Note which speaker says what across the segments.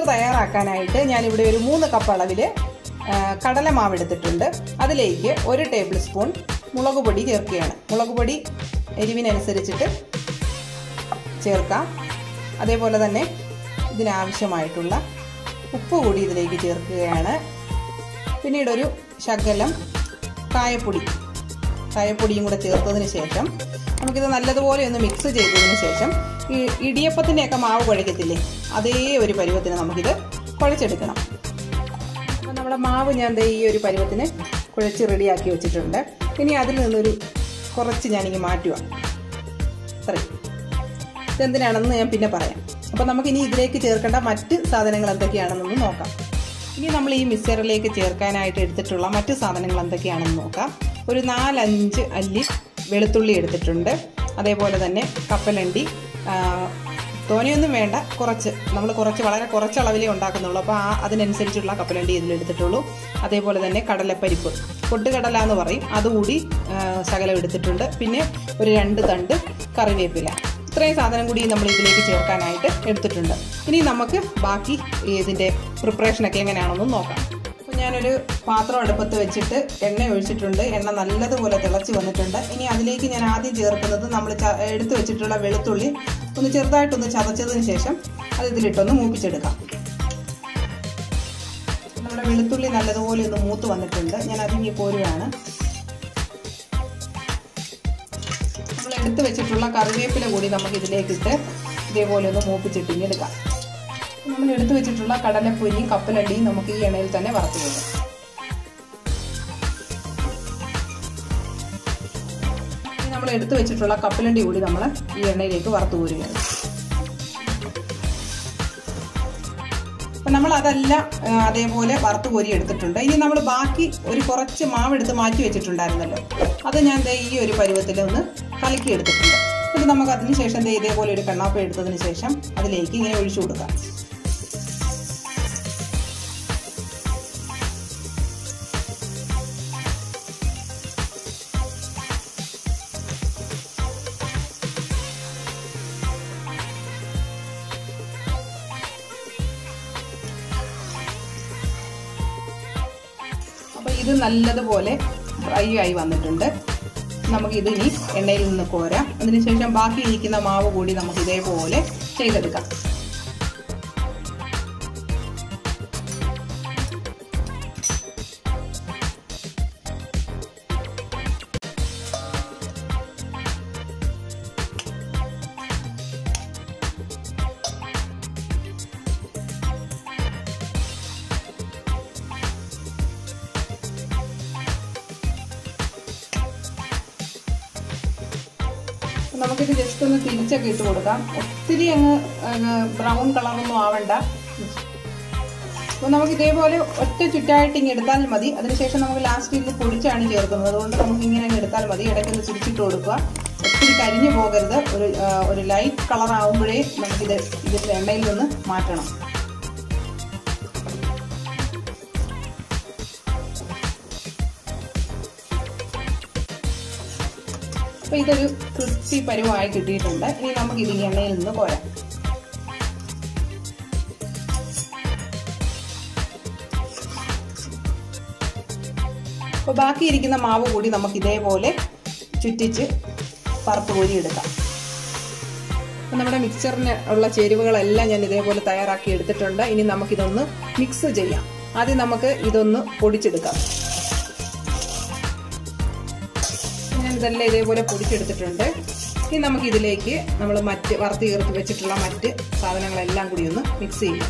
Speaker 1: തയ്യാറാക്കാനായിട്ട് ഞാനിവിടെ ഒരു 3 കപ്പ് അളവിൽ കടലമാവ് എടുത്തിട്ടുണ്ട്. അതിലേക്ക് 1 ടേബിൾ സ്പൂൺ മുളക് പൊടി ചേർക്കുകയാണ്. മുളക് പൊടി എരിവിനനുസരിച്ചിട്ട് ചേർക്കാം. അതേപോലെ തന്നെ ഇതിനാവശ്യമായിട്ടുള്ള ഉപ്പ് കൂടി ഇതിലേക്ക് ചേർക്കുകയാണ്. പിന്നീട് ഒരു ശകലം കായപ്പൊടിയും കൂടെ ചേർത്തതിന് ശേഷം നമുക്കിത് നല്ലതുപോലെ ഒന്ന് മിക്സ് ചെയ്തതിന് ശേഷം ഈ ഇടിയപ്പത്തിൻ്റെയൊക്കെ മാവ് കുഴക്കത്തില്ലേ, അതേ ഒരു പരുവത്തിന് നമുക്കിത് കുഴച്ചെടുക്കണം. അപ്പോൾ നമ്മുടെ മാവ് ഞാൻ ഈ ഒരു പരുവത്തിന് കുഴച്ച് റെഡിയാക്കി വെച്ചിട്ടുണ്ട്. ഇനി അതിൽ നിന്നൊരു കുറച്ച് ഞാനിങ്ങനെ മാറ്റുക. അത്രയും. ഇതെന്തിനാണെന്ന് ഞാൻ പിന്നെ പറയാം. അപ്പോൾ നമുക്കിനി ഇതിലേക്ക് ചേർക്കേണ്ട മറ്റ് സാധനങ്ങൾ എന്തൊക്കെയാണെന്നൊന്ന് നോക്കാം. ഇനി നമ്മൾ ഈ മിക്സറിലേക്ക് ചേർക്കാനായിട്ട് എടുത്തിട്ടുള്ള മറ്റ് സാധനങ്ങൾ എന്തൊക്കെയാണെന്ന് നോക്കാം. ഒരു 4-5 അല്ലി വെളുത്തുള്ളി എടുത്തിട്ടുണ്ട്. അതേപോലെ തന്നെ കപ്പലണ്ടി, തോനെയൊന്നും വേണ്ട, നമ്മൾ വളരെ കുറച്ച് അളവിലേ ഉണ്ടാക്കുന്നുള്ളൂ. അപ്പോൾ അതിനനുസരിച്ചുള്ള കപ്പലണ്ടി ഇതിലെടുത്തിട്ടുള്ളൂ. അതേപോലെ തന്നെ കടലപ്പരിപ്പ്, പൊട്ടുകടല എന്ന് പറയും, അതുകൂടി ശകലം എടുത്തിട്ടുണ്ട്. പിന്നെ ഒരു 2 തണ്ട് കറിവേപ്പില. ഇത്രയും സാധനം കൂടി നമ്മൾ ഇതിലേക്ക് ചേർക്കാനായിട്ട് എടുത്തിട്ടുണ്ട്. ഇനി നമുക്ക് ബാക്കി ഇതിൻ്റെ പ്രിപ്പറേഷനൊക്കെ എങ്ങനെയാണെന്ന് നോക്കാം. അപ്പോൾ ഞാനൊരു പാത്രം അടുപ്പത്ത് വെച്ചിട്ട് എണ്ണ ഒഴിച്ചിട്ടുണ്ട്. എണ്ണ നല്ലതുപോലെ തിളച്ച് വന്നിട്ടുണ്ട്. ഇനി അതിലേക്ക് ഞാൻ ആദ്യം ചേർക്കുന്നത് നമ്മൾ എടുത്തു വെച്ചിട്ടുള്ള വെളുത്തുള്ളി ഒന്ന് ചെറുതായിട്ടൊന്ന് ചതച്ചതിന് ശേഷം അത് ഇതിലിട്ടൊന്ന് മൂപ്പിച്ചെടുക്കാം. നമ്മുടെ വെളുത്തുള്ളി നല്ലതുപോലെ ഒന്ന് മൂത്ത് വന്നിട്ടുണ്ട്. ഞാൻ അതിങ്ങി പോരുകയാണ്. നമ്മൾ എടുത്തു വെച്ചിട്ടുള്ള കറിവേപ്പില കൂടി നമുക്ക് ഇതിലേക്കിട്ട് ഇതേപോലെ ഒന്ന് മൂപ്പിച്ചിട്ടിങ്ങെടുക്കാം. നമ്മൾ എടുത്തു വെച്ചിട്ടുള്ള കടലപ്പൊരിയും കപ്പലണ്ടിയും നമുക്ക് ഈ എണ്ണയിൽ തന്നെ വറുത്ത് കൊടുക്കാം. നമ്മൾ എടുത്തു വെച്ചിട്ടുള്ള കപ്പലണ്ടി കൂടി നമ്മൾ ഈ എണ്ണയിലേക്ക് വറുത്ത് കോരുകയാണ്. അപ്പം നമ്മൾ അതെല്ലാം അതേപോലെ വറുത്ത് കോരി എടുത്തിട്ടുണ്ട്. ഇനി നമ്മൾ ബാക്കി ഒരു കുറച്ച് മാവെടുത്ത് മാറ്റി വെച്ചിട്ടുണ്ടായിരുന്നല്ലോ, അത് ഞാൻ ഈ ഒരു പരുവത്തിൽ ഒന്ന് കലക്കി എടുത്തിട്ടുണ്ട്. എന്നിട്ട് നമുക്ക് അതിന് ശേഷം ഇതേപോലെ ഒരു കണ്ണാപ്പ എടുത്തതിന് ശേഷം അതിലേക്ക് ഇങ്ങനെ ഒഴിച്ചു കൊടുക്കാം. അപ്പോൾ ഇത് നല്ലതുപോലെ ഫ്രൈ ആയി വന്നിട്ടുണ്ട്. നമുക്കിത് ഇനി എണ്ണയിൽ നിന്ന് കോരാം. അതിനുശേഷം ബാക്കി ഇരിക്കുന്ന മാവ് കൂടി നമുക്ക് ഇതേപോലെ ചെയ്തെടുക്കാം. നമുക്കിത് ജസ്റ്റ് ഒന്ന് തിരിച്ചൊക്കെ ഇട്ട് കൊടുക്കാം. ഒത്തിരി അങ്ങ് ബ്രൗൺ കളറൊന്നും ആവണ്ട. അപ്പോൾ നമുക്ക് ഇതേപോലെ ഒറ്റ ചുറ്റായിട്ട് ഇങ്ങനെ എടുത്താൽ മതി. അതിനുശേഷം നമുക്ക് ലാസ്റ്റ് ഇത് പൊടിച്ചാണ് ചേർക്കുന്നത്. അതുകൊണ്ട് നമുക്ക് ഇങ്ങനെ എടുത്താൽ മതി. ഇടയ്ക്കൊന്ന് തിരിച്ചിട്ട് കൊടുക്കുക. ഒത്തിരി കരിഞ്ഞു പോകരുത്. ഒരു ലൈറ്റ് കളർ ആവുമ്പോഴേ നമുക്കിത് ഇതിൻ്റെ എണ്ണയിൽ നിന്ന് മാറ്റണം. അപ്പോൾ ഇതൊരു ക്രിസ്പി പരുവമായി കിട്ടിയിട്ടുണ്ട്. ഇനി നമുക്ക് ഇത് എണ്ണയിൽ നിന്ന് കോരാം. അപ്പോൾ ബാക്കിയിരിക്കുന്ന മാവ് കൂടി നമുക്ക് ഇതേപോലെ ചുറ്റിച്ച് വറുത്ത് കോരിയെടുക്കാം. അപ്പോൾ നമ്മുടെ മിക്സറിന് ഉള്ള ചേരുവകളെല്ലാം ഞാൻ ഇതേപോലെ തയ്യാറാക്കി എടുത്തിട്ടുണ്ട്. ഇനി നമുക്കിതൊന്ന് മിക്സ് ചെയ്യാം. ആദ്യം നമുക്ക് ഇതൊന്ന് പൊടിച്ചെടുക്കാം. ഇതെല്ലാം ഇതേപോലെ പൊടിച്ചെടുത്തിട്ടുണ്ട്. ഇനി നമുക്കിതിലേക്ക് നമ്മൾ വറുത്ത് ചേർത്ത് വെച്ചിട്ടുള്ള മറ്റ് സാധനങ്ങളെല്ലാം കൂടി ഒന്ന് മിക്സ് ചെയ്യാം.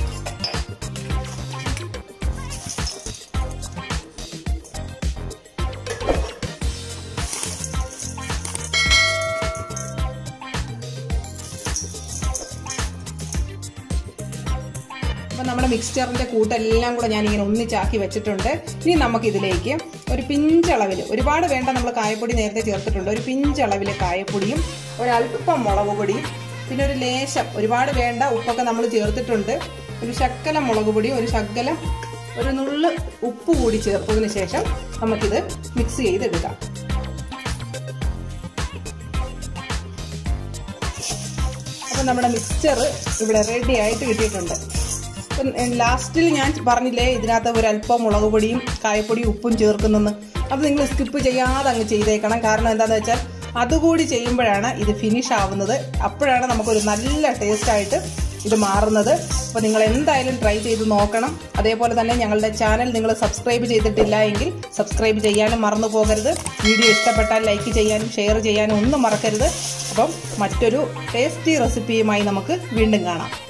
Speaker 1: അപ്പോൾ നമ്മുടെ മിക്സ്ചറിൻ്റെ കൂട്ടെല്ലാം കൂടെ ഞാനിങ്ങനെ ഒന്നിച്ചാക്കി വെച്ചിട്ടുണ്ട്. ഇനി നമുക്കിതിലേക്ക് ഒരു പിഞ്ചളവിൽ, ഒരുപാട് വേണ്ട, നമ്മൾ കായപ്പൊടി നേരത്തെ ചേർത്തിട്ടുണ്ട്, ഒരു പിഞ്ചളവിൽ കായപ്പൊടിയും ഒരല്പം മുളക് പൊടിയും പിന്നെ ഒരു ലേശം, ഒരുപാട് വേണ്ട, ഉപ്പൊക്കെ നമ്മൾ ചേർത്തിട്ടുണ്ട്, ഒരു ശകലം മുളക് പൊടിയും ഒരു നുള്ള് ഉപ്പ് കൂടി ചേർത്തതിന് ശേഷം നമുക്കിത് മിക്സ് ചെയ്തെടുക്കാം. അപ്പോൾ നമ്മുടെ മിക്സ്ചർ ഇവിടെ റെഡി ആയിട്ട് കിട്ടിയിട്ടുണ്ട്. ലാസ്റ്റിൽ ഞാൻ പറഞ്ഞില്ലേ ഇതിനകത്ത് ഒരല്പം മുളക് പൊടിയും കായപ്പൊടിയും ഉപ്പും ചേർക്കുന്നെന്ന്. അത് നിങ്ങൾ സ്കിപ്പ് ചെയ്യാതെ അങ്ങ് ചെയ്തേക്കണം. കാരണം എന്താണെന്ന് വെച്ചാൽ അതുകൂടി ചെയ്യുമ്പോഴാണ് ഇത് ഫിനിഷ് ആവുന്നത്. അപ്പോഴാണ് നമുക്കൊരു നല്ല ടേസ്റ്റായിട്ട് ഇത് മാറുന്നത്. അപ്പോൾ നിങ്ങൾ എന്തായാലും ട്രൈ ചെയ്ത് നോക്കണം. അതേപോലെ തന്നെ ഞങ്ങളുടെ ചാനൽ നിങ്ങൾ സബ്സ്ക്രൈബ് ചെയ്തിട്ടില്ല എങ്കിൽ സബ്സ്ക്രൈബ് ചെയ്യാനും മറന്നു പോകരുത്. വീഡിയോ ഇഷ്ടപ്പെട്ടാൽ ലൈക്ക് ചെയ്യാനും ഷെയർ ചെയ്യാനും ഒന്നും മറക്കരുത്. അപ്പം മറ്റൊരു ടേസ്റ്റി റെസിപ്പിയുമായി നമുക്ക് വീണ്ടും കാണാം.